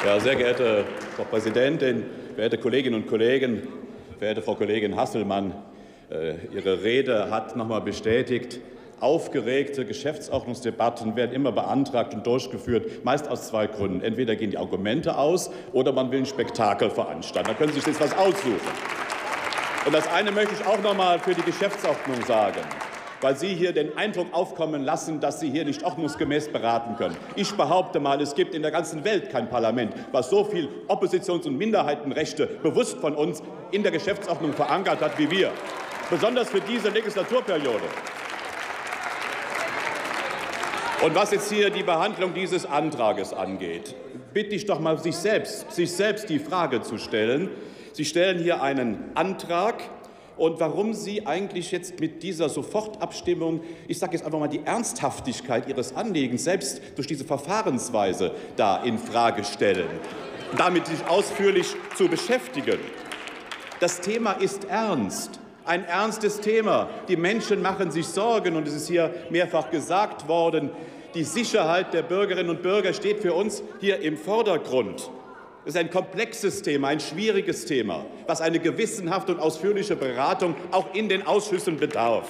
Ja, sehr geehrte Frau Präsidentin, verehrte Kolleginnen und Kollegen, verehrte Frau Kollegin Hasselmann, Ihre Rede hat noch einmal bestätigt, aufgeregte Geschäftsordnungsdebatten werden immer beantragt und durchgeführt, meist aus zwei Gründen. Entweder gehen die Argumente aus oder man will ein Spektakel veranstalten. Da können Sie sich jetzt was aussuchen. Und das eine möchte ich auch noch einmal für die Geschäftsordnung sagen, weil Sie hier den Eindruck aufkommen lassen, dass Sie hier nicht ordnungsgemäß beraten können. Ich behaupte mal, es gibt in der ganzen Welt kein Parlament, was so viel Oppositions- und Minderheitenrechte bewusst von uns in der Geschäftsordnung verankert hat wie wir, besonders für diese Legislaturperiode. Und was jetzt hier die Behandlung dieses Antrages angeht, bitte ich doch mal, sich selbst die Frage zu stellen. Sie stellen hier einen Antrag. Und warum Sie eigentlich jetzt mit dieser Sofortabstimmung, ich sage jetzt einfach mal, die Ernsthaftigkeit Ihres Anliegens selbst durch diese Verfahrensweise da infrage stellen, damit sich ausführlich zu beschäftigen. Das Thema ist ernst. Ein ernstes Thema. Die Menschen machen sich Sorgen, und es ist hier mehrfach gesagt worden, die Sicherheit der Bürgerinnen und Bürger steht für uns hier im Vordergrund. Es ist ein komplexes Thema, ein schwieriges Thema, was eine gewissenhafte und ausführliche Beratung auch in den Ausschüssen bedarf.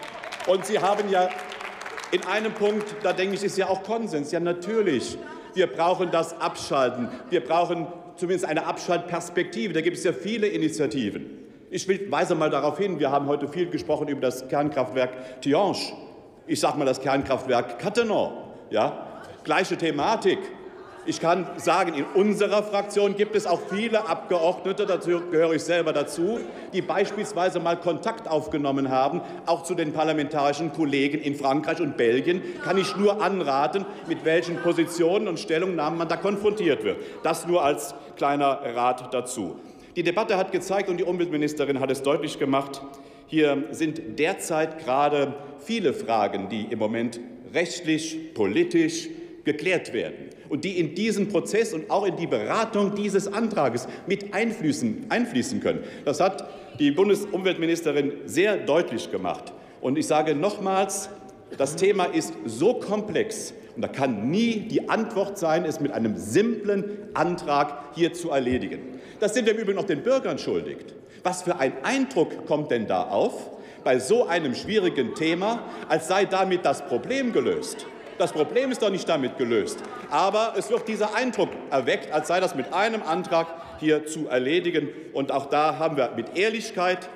Und Sie haben ja in einem Punkt, da denke ich, ist ja auch Konsens. Ja, natürlich, wir brauchen das Abschalten. Wir brauchen zumindest eine Abschaltperspektive. Da gibt es ja viele Initiativen. Ich weise mal darauf hin, wir haben heute viel gesprochen über das Kernkraftwerk Tihange. Ich sage mal das Kernkraftwerk Cattenom. Ja, gleiche Thematik. Ich kann sagen, in unserer Fraktion gibt es auch viele Abgeordnete, dazu gehöre ich selber dazu, die beispielsweise mal Kontakt aufgenommen haben, auch zu den parlamentarischen Kollegen in Frankreich und Belgien. Kann ich nur anraten, mit welchen Positionen und Stellungnahmen man da konfrontiert wird. Das nur als kleiner Rat dazu. Die Debatte hat gezeigt, und die Umweltministerin hat es deutlich gemacht, hier sind derzeit gerade viele Fragen, die im Moment rechtlich, politisch geklärt werden und die in diesen Prozess und auch in die Beratung dieses Antrages mit einfließen können. Das hat die Bundesumweltministerin sehr deutlich gemacht. Und ich sage nochmals, das Thema ist so komplex, und da kann nie die Antwort sein, es mit einem simplen Antrag hier zu erledigen. Das sind wir im Übrigen auch den Bürgern schuldig. Was für ein Eindruck kommt denn da auf bei so einem schwierigen Thema, als sei damit das Problem gelöst? Das Problem ist doch nicht damit gelöst. Aber es wird dieser Eindruck erweckt, als sei das mit einem Antrag hier zu erledigen. Und auch da haben wir mit Ehrlichkeit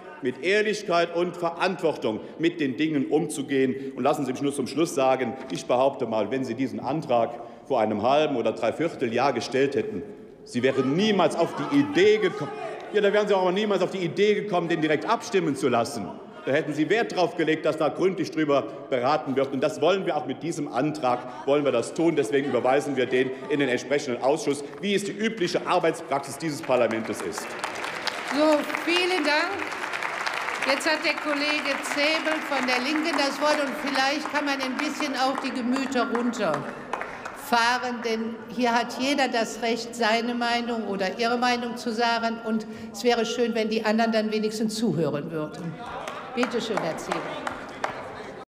und Verantwortung mit den Dingen umzugehen. Und lassen Sie mich nur zum Schluss sagen, ich behaupte mal, wenn Sie diesen Antrag vor einem halben oder dreiviertel Jahr gestellt hätten, Sie wären niemals auf die Idee gekommen, da wären Sie auch niemals auf die Idee gekommen, den direkt abstimmen zu lassen. Da hätten Sie Wert darauf gelegt, dass da gründlich darüber beraten wird. Und das wollen wir auch mit diesem Antrag, wollen wir das tun. Deswegen überweisen wir den in den entsprechenden Ausschuss, wie es die übliche Arbeitspraxis dieses Parlaments ist. So, vielen Dank. Jetzt hat der Kollege Zäbel von der Linken das Wort, und vielleicht kann man ein bisschen auch die Gemüter runterfahren, denn hier hat jeder das Recht, seine Meinung oder ihre Meinung zu sagen, und es wäre schön, wenn die anderen dann wenigstens zuhören würden. Bitte schön, Herr Zäbel.